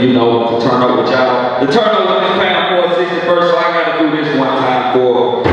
you know, to turn up with y'all. The turn up with this Pam 61st, so I gotta do this one time for.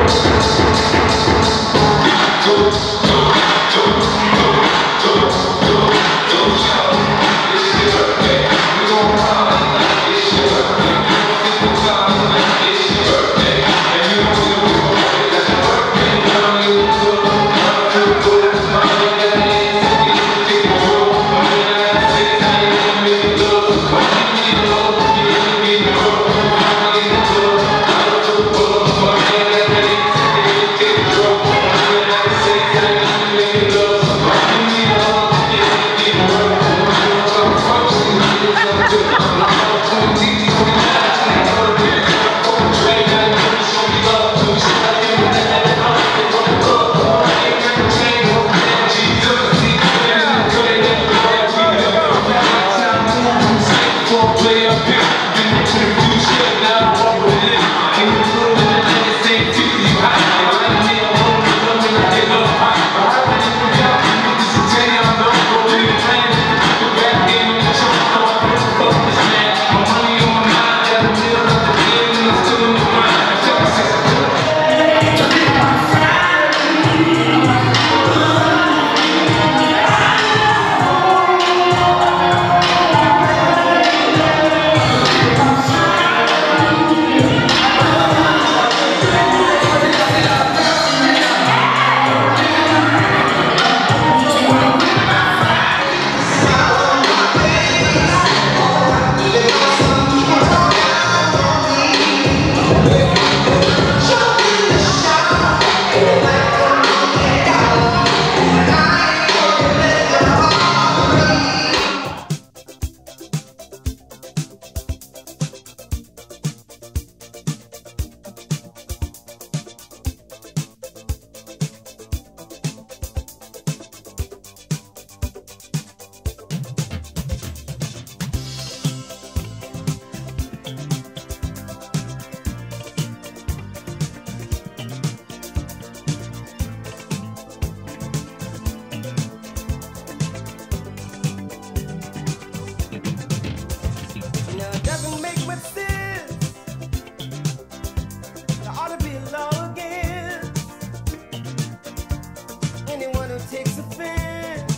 Takes offense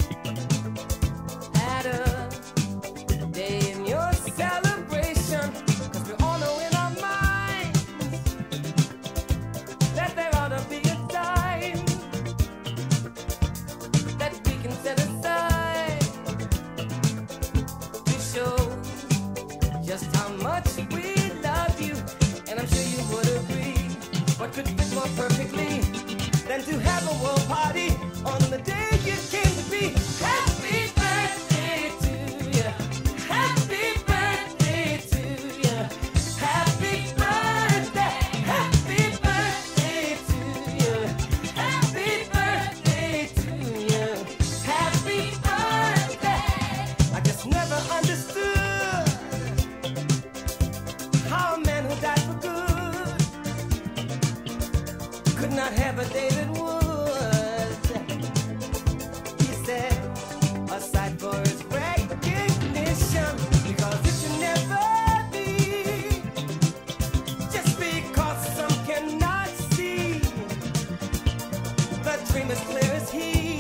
at a day in your celebration, 'cause we all know in our minds that there ought to be a time that we can set aside to show just how much we love you. And I'm sure you would agree, what could fit more perfectly than to have a world party on the day you came to be. Happy birthday to you. Happy birthday to you. Happy birthday. Happy birthday to you. Happy birthday to you. Happy birthday. I just never understood how a man who died for good could not have a day that would. He said, aside for his recognition, because it should never be just because some cannot see the dream as clear as he.